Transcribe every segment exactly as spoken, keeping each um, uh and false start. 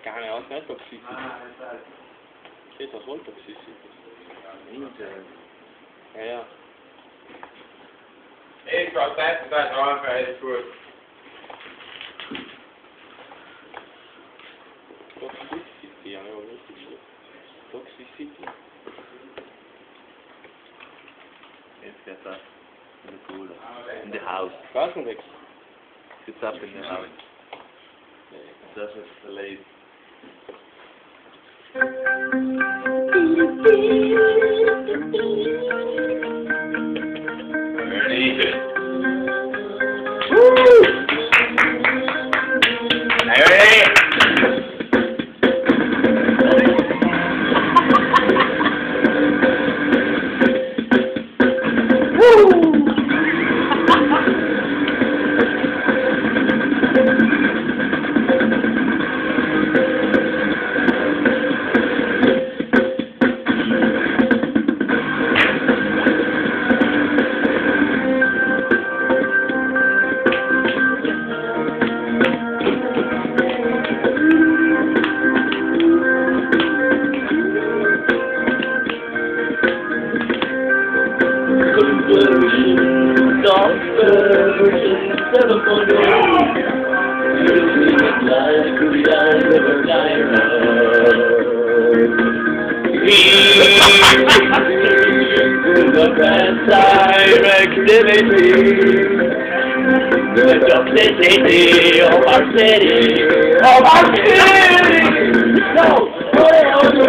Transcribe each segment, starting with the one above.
Keine Ahnung, nicht Toxicity. Steht das wohl Toxicity? Ja, ja. Hey, scholtet, das ist auch alles gut. Toxicity, ja, ja, richtig. Toxicity. Jetzt geht das in der Schule. In the house. Straßenwechsel. Sitzt up in the house. Das ist verlegt. The pastime activity, the toxicity of our city, of our city. No, no, no,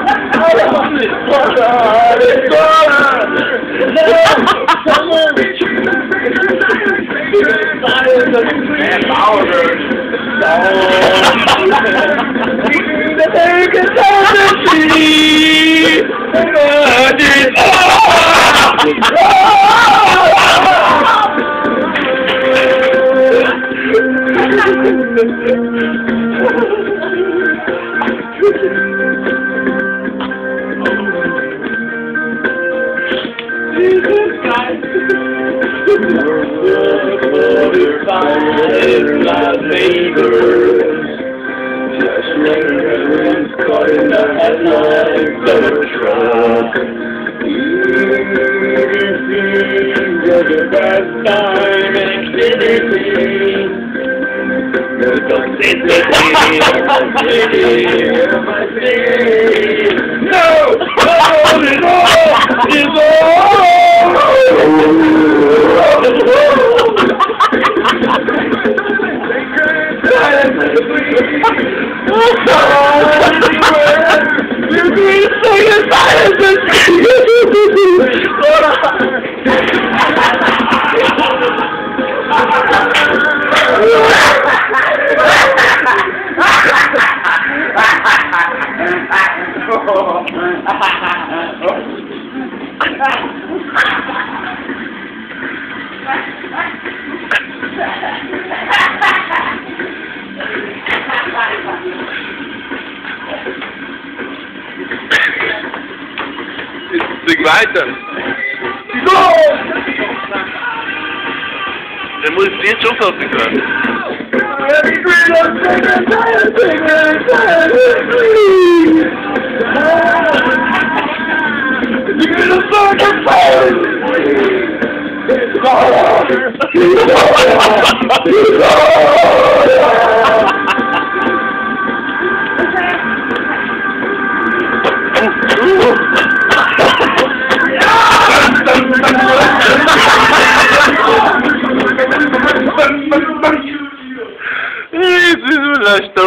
Sing weiter. Der muss jetzt schon fertig werden.